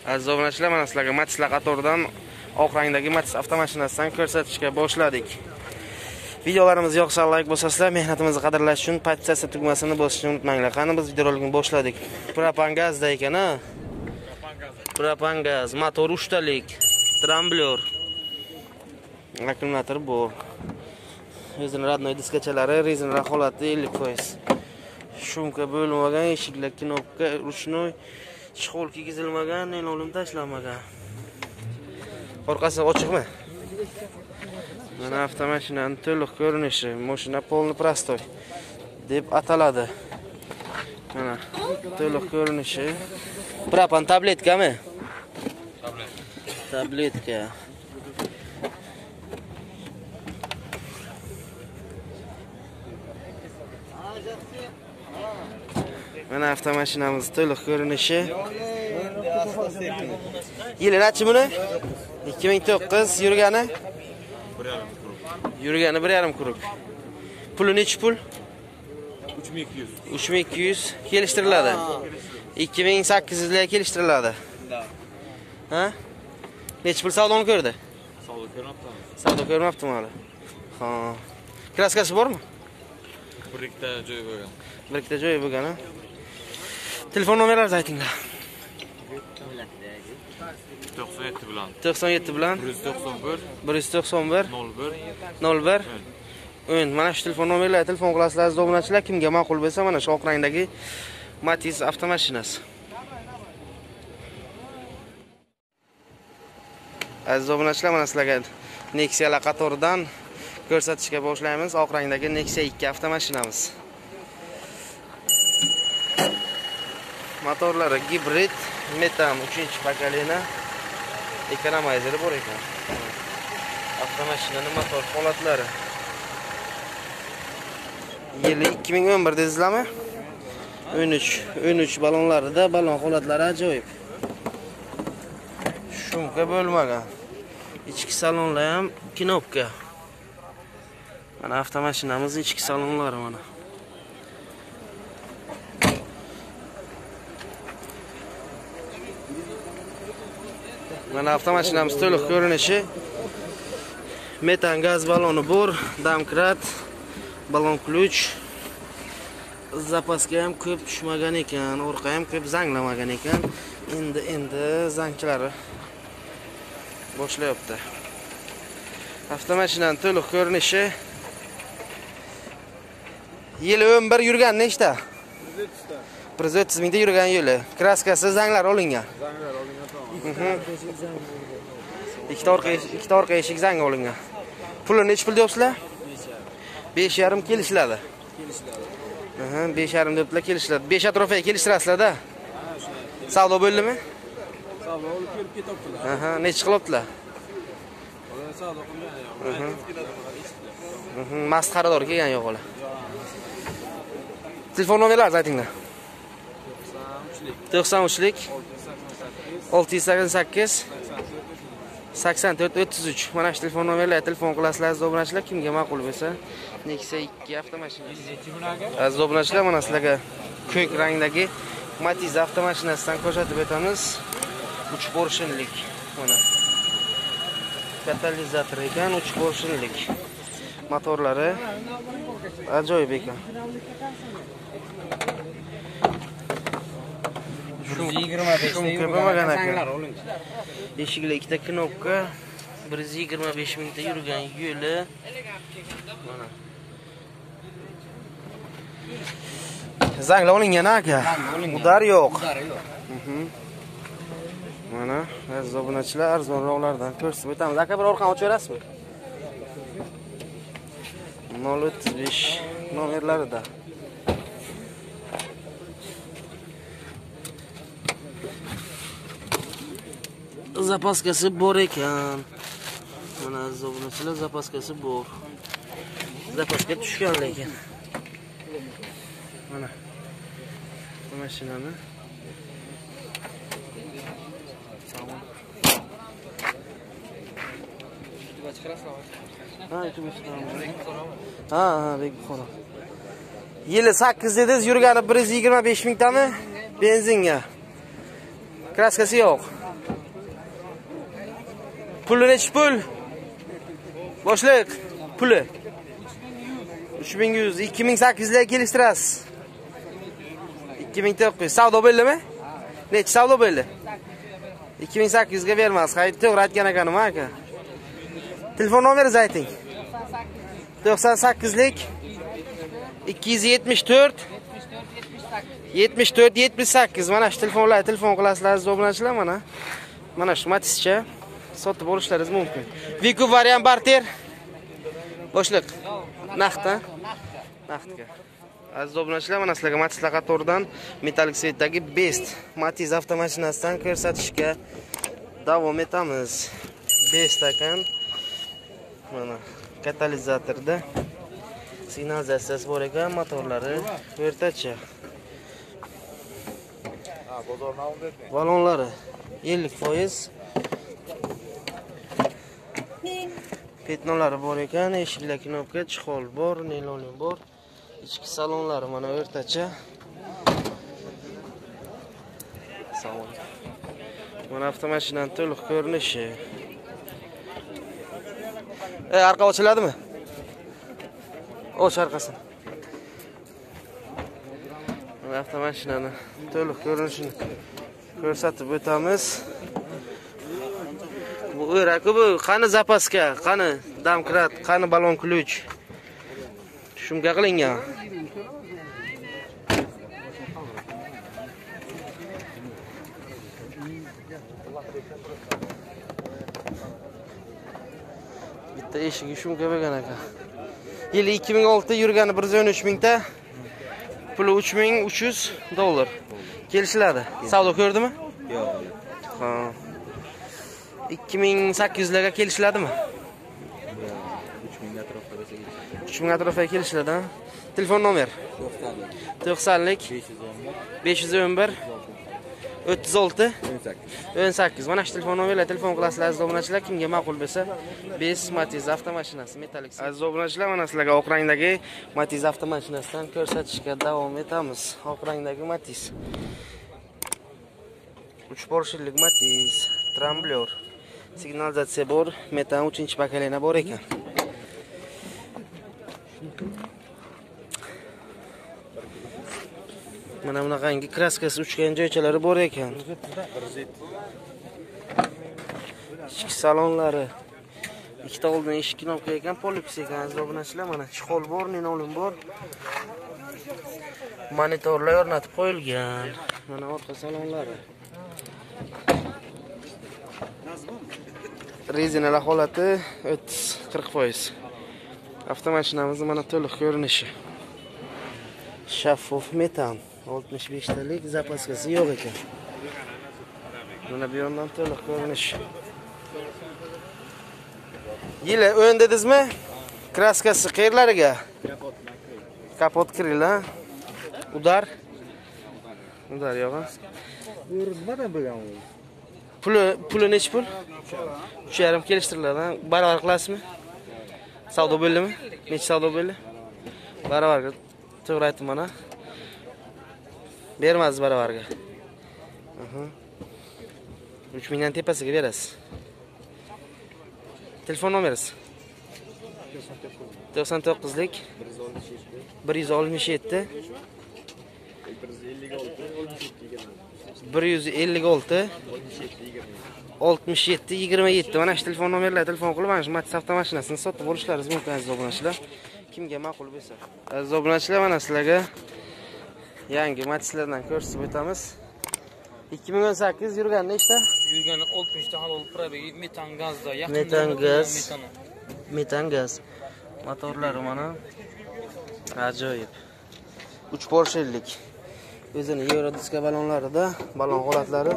Aziz obunachilar, mana sizlarga Matizlar qatoridan oq rangdagi Matiz avtomashinasidan ko'rsatishga boshladik. Videolarimiz yoqsa like bosasizlar, mehnatimizni qadrlash uchun podpisatsiya tugmasini bosishni unutmanglar. Qani biz videorolikni boshladik. Propan gazda ekan, ha? Propan gaz, motor 3 talik, tramblyor. Akkumulyator bor. Rezina radnoy diskachalari, rezina holati 50%. Shumka bo'lmagan, eshiklar knopka, ruchnoy, chexol kiygizilmagan, nenolim tashlanmagan. Orqasi ochiqmi? Mana avtomashinaning to'liq ko'rinishi, mashina polni prostoy deb ataladi. Mana to'liq ko'rinishi. Propan tabletkami? Tabletka. Mana avtomashinamiz to'liq ko'rinishi. Yili nechi buni? 2009 yurgani? 1,5 kuruk. Puli nechi pul? 3200. 3200 kelishtiriladi. 2800 ga kelishtiriladi. Ha? Nechi pul savdoni ko'rdi? Savdo ko'rmabdi. Savdo ko'rmabdimi hali? Ha. Kraskasi bormi? Bir ikkita joy bo'lgan. Bir ikkita joyi bo'lgan, ha? Telefon nomerlaringizni aytinglar. 97 bilan. 97 bilan 191 191 01 01 mana shu telefon nomerlarga telefon qilasizlar aziz obunachilar. Kimga ma'qul bo'lsa mana shu oq rangdagi Matiz avtomashinasi. Aziz obunachilar, mana sizlarga Nexia'lar qatoridan ko'rsatishga boshlaymiz. Oq rangdagi Nexia 2 avtomashinamiz. Motorlari gibrid, metan 3-pokoleniya, ekonomizeri bor ekan. Avtomashinaning motor holatlari. Yili 2011 dedingizlarmi? 13 balonlarida balon holatlari ajoyib. Shumka bo'lmagan. Ichki salonlar ham knopka. Mana avtomashinamiz ichki salonlari mana. Mana avtomashinamiz to'liq ko'rinishi. Metan gaz baloni bor, damkrat, balon ключ. Zapaska ham ko'p tushmagan ekan, orqa ham ko'p zanglamagan ekan. Endi zangchilari boshlayapti. Avtomashinaning to'liq ko'rinishi. Yili 11 yurgan nechta? 130 mingda yurgan yili. Kraskasi zanglar olingan. Zanglar olingan tamam. Ikkita orqa eshik zang olingan. Puli necha pul deyapsizlar? 5,5 kelishiladi. 5,5 deblar kelishiladi. 5 atrofiga kelishtirasizlar-da. Savdo bo'ldimi? Savdo olib kelib ketibdilar. Necha qilyaptilar? Savdo qilgan yo'q. Mast xaridor kelgan yo'q ular. Telefon nomerlaringizni aytinglar. 93lik 688 84 33. Mana shu telefon nomerlarga telefon qilasizlar aziz obunachilar. Kimga ma'qul bo'lsa, Nexia 2 avtomashina. Aziz obunachilar, mana sizlarga ko'k rangdagi Matiz avtomashinasidan ko'rsatib o'tamiz. 3 porshinlik. Mana katalizator ekan, 3 porshinlik. Motorlari ajoyib ekan. 125 bo'lmagan ekan. Eshiklar ikkita knopka, 125 mingta yurgan yo'li. Mana. Zanglar olingan aka. Udar yo'q. Mana aziz obunachilar, arzonroqlardan ko'rsatib o'tamiz. Aka bir orqani ochib berasizmi? 035 nomerlarida. Zapaskasi bor ekan. Mana aziz obunachilar, zapaskasi bor. Zapaska tushgan lekin. Mana mashinani bek Buxoro. Yili 8 dedingiz, yurgani 125 mingtami? Benzinga. Kraskasi yo'q. Puli nechi pul? Boshliq. Puli 3100, 2800 ga kelishtirasiz. 2900. Savdo bo'ldimi? Necha savdo bo'ldi? 2800 ga bermas. Hayt, to'g'ri aytgan ekanim aka. Telefon nomeringizni ayting. 98 lik 274 78 mana shu telefonlarga telefon qilasizlar aziz obunachilar mana. Mana shu Matizcha sotib olishlaringiz mumkin. Viku variant barter. Boshliq. Naqdda. Naqdga. Aziz obunachilar, mana sizlarga Matiz qatoridan metalik svetdagi Best Matiz avtomashinasidan ko'rsatishga davom etamiz. Best ekan. Mana katalizatorda signalizatsiyasi bor ekan, motorlari o'rtacha. Balonlari 50%. Petnolari bor ekan, eshiklar knopka, chihol bor, neylon bor. Ichki salonlari mana o'rtacha. Salon. Mana avtomashinaning to'liq ko'rinishi. Arqa ochiladimi? Och orqasini. Mana avtomashinani to'liq ko'rinishini ko'rsatib o'tamiz. Bu o'raku bu, qani zapaska, qani damkrat, qani balon ключ. Shumga qilingan. Bitta eshigi shumga bo'lgan ekan. Yili 2006 yurgani 113 mingta. Puli $3300. Kelishiladi. Savdo ko'rdimi? Yo'q. Ha. 2800 larga kelishiladimi? 3000 atrofida bo'lsa kelishadi. 3000 atrofida kelishiladi. Telefon nomer 90 lik 511 36 18. Mana shu telefon nomerlarga telefon qilasizlar aziz obunachilar. Kimga ma'qul bo'lsa, Best Matiz avtomashinasi metalik. Aziz obunachilar, mana sizlarga oq rangdagi Matiz avtomashinasidan ko'rsatishga davom etamiz. Oq rangdagi Matiz. 3 porshillik Matiz, tramblyor. Signalizatsiya bor, metan 3-pokoleniya bor ekan. Mana bunaqangi kraskasi uchgan joychalari bor ekan. Ichki salonlari. Ikkita oldin eshik knopka ekan, polips ekan aziz obunachilar. Mana chihol bor, ninolim bor. Monitorlar o'rnatib qo'yilgan. Mana orqa salonlari. Rezinalar holati 30-40%. Avtomashinamiz mana to'liq ko'rinishi. Shaffof metan 65 talik zapaskasi yo'q ekan. Mana bu yondan to'liq ko'rinish. Yili o'yin dedingizmi? Kraskasi qayerlariga? Kapot kirila. Udar. Udar yo'q. Bu nimadan bo'lgan u? Puli nechi pul? 3,5 kelishtiriladi. Barobar qilasizmi? Savdo bo'ldimi? Necha savdo bo'ldi? Barobarga to'g'ri aytdim mana. Bermasiz barobarga. 3000 dan tepasiga berasiz. Telefon nomeringiz? 99 lik 167 156 67 27. Mana shu telefon nomerlarga telefon qilib, mana shu Matiz avtomashinasini sotib olishlaringiz mumkin aziz obunachilar. Kimga ma'qul bo'lsa. Aziz obunachilar, mana sizlarga yangi Matizlardan ko'rsatib o'tamiz. 2018 yurgan nechta? Yurgani 60 ta halol probegi metan gazda, yaqin metan gaz. Metan gaz. Motorlari mana ajoyib. 3 porshillik. O'zini Eurodiska balonlarida, balon holatlari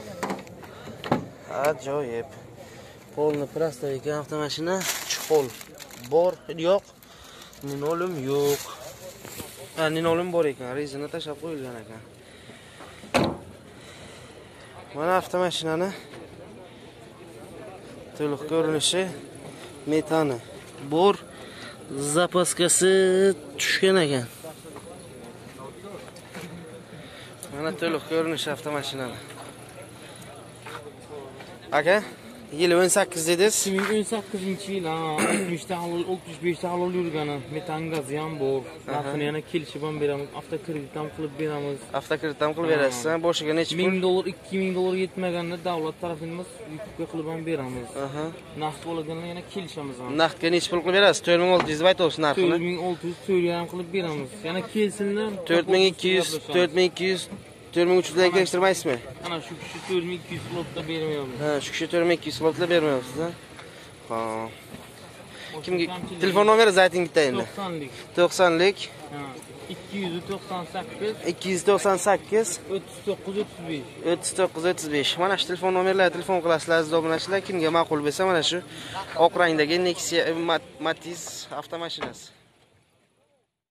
ajoyib. Polni prostoy ekan avtomashina, chihol bor, yo'q. Ninolim yo'q. Ninolim bor ekan, rezina tashlab qo'yilgan ekan. Mana avtomashinani to'liq ko'rinishi, metani bor, zapaskasi tushgan ekan. Mana to'liq ko'rinishi avtomashinani. Aka, Yili 18 dedingiz. 2018-yil, 65 ta halol yurgani, metan gaz ham bor. Narxini yana kelishib ham beramiz, avtokredit ham qilib beramiz. Avtokredit ham qilib berasiz. Boshiga necha pul? $1000, $2000 yetmaganda davlat tarafidan yukga qilib ham beramiz. Naqd bo'lganda yana kelishamiz ham. Naqdga necha pul qilib berasiz? 4600 deb aytasiz narxini. 4600 to'yga ham qilib beramiz. Yana kelsinlar. 4200, 4200, 4300 dan kelishtirmaysizmi? Ana shu kishi 4200 slotda bermayapmiz. Ha, shu kishi 4200 slotda bermayapsiz-a? Ha. Kimga telefon nomeringizni ayting bitta endi. 90lik. 90lik. 298 298 3935. 3935. Mana shu telefon nomerlarga telefon qilasizlar aziz obunachilar. Kimga ma'qul bo'lsa mana shu oq rangdagi Nexia Matiz avtomashinasi.